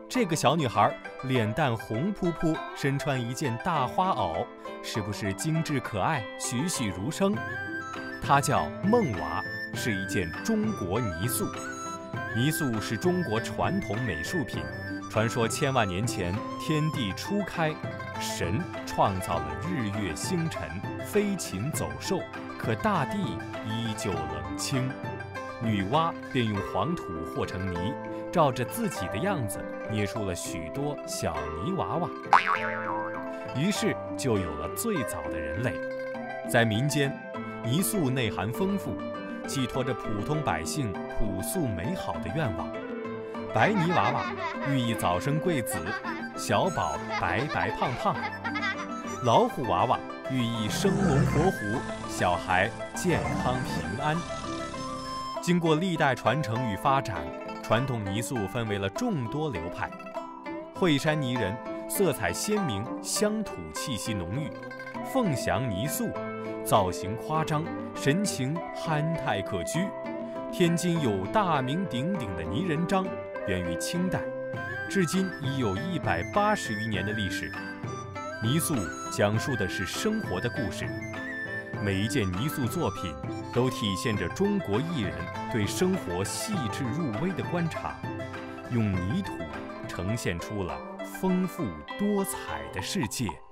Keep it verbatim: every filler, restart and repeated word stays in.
这个小女孩脸蛋红扑扑，身穿一件大花袄，是不是精致可爱、栩栩如生？她叫梦娃，是一件中国泥塑。泥塑是中国传统美术品，传说千万年前天地初开，神创造了日月星辰、飞禽走兽，可大地依旧冷清。女娲便用黄土和成泥，照着自己的样子捏出了许多小泥娃娃，于是就有了最早的人类。在民间，泥塑内涵丰富，寄托着普通百姓朴素美好的愿望。白泥娃娃寓意早生贵子，小宝白白胖胖；老虎娃娃寓意生龙活虎，小孩健康平安。经过历代传承与发展，传统泥塑分为了众多流派。惠山泥人色彩鲜明，乡土气息浓郁；凤翔泥塑造型夸张，神情憨态可掬；天津有大名鼎鼎的泥人张，源于清代，至今已有一百八十余年的历史。泥塑讲述的是生活的故事，每一件泥塑作品都体现着中国艺人对生活细致入微的观察，用泥土呈现出了丰富多彩的世界。